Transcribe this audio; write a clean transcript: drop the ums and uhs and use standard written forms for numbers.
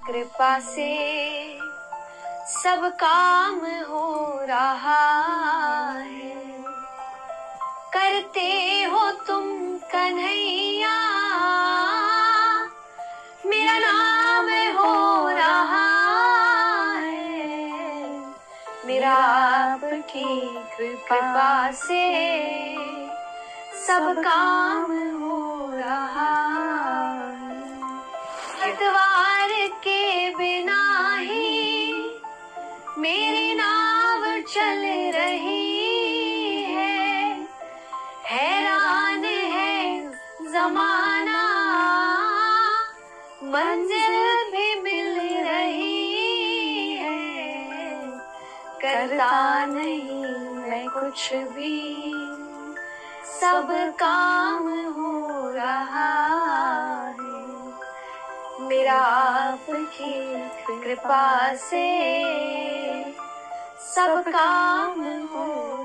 कृपा से सब काम हो रहा है। करते हो तुम कन्हैया, मेरा नाम हो रहा है। मेरा आपकी कृपा से सब काम हो रहा है। पतवार के बिना ही मेरी नाव चल रही है। हैरान है जमाना, मंजिल भी मिल रही है। करता नहीं मैं कुछ भी, सब काम हो रहा है। मेरा आपकी कृपा से सब काम हो